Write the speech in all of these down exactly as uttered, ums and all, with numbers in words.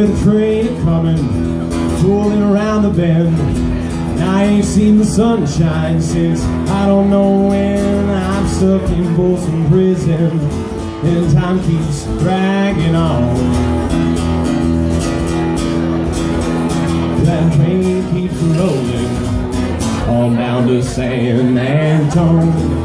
hear the train coming, pulling around the bend. And I ain't seen the sunshine since I don't know when. I'm stuck in Folsom prison, and time keeps dragging on. That train keeps rolling on down to San Antone.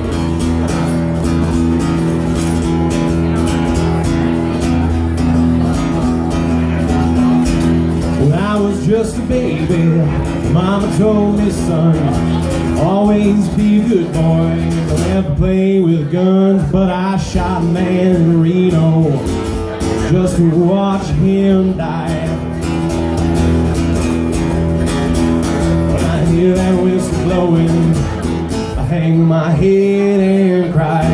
When I was just a baby, Mama told me, son, always be a good boy, don't ever play with guns. But I shot a man in Reno just to watch him die. When I hear that whistle blowing, I hang my head and cry.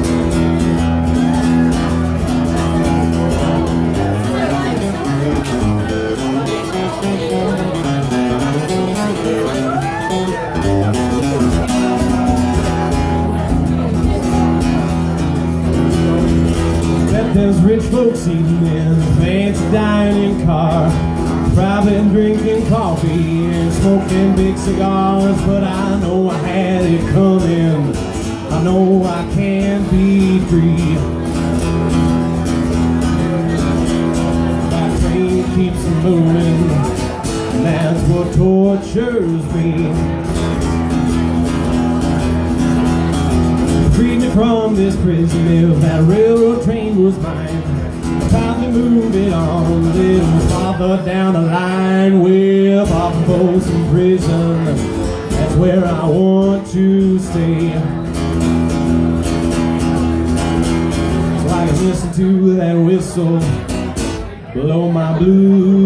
There's rich folks eating in a fancy dining car, probably drinking coffee and smoking big cigars. But I know I had it coming, I know I can't be free. That train keeps moving, and that's what tortures me. Freed me from this prison, if that railroad train was mine, I'd probably move it on a little farther down the line. Way up off of Folsom prison, that's where I want to stay. So I can listen to that whistle blow my blues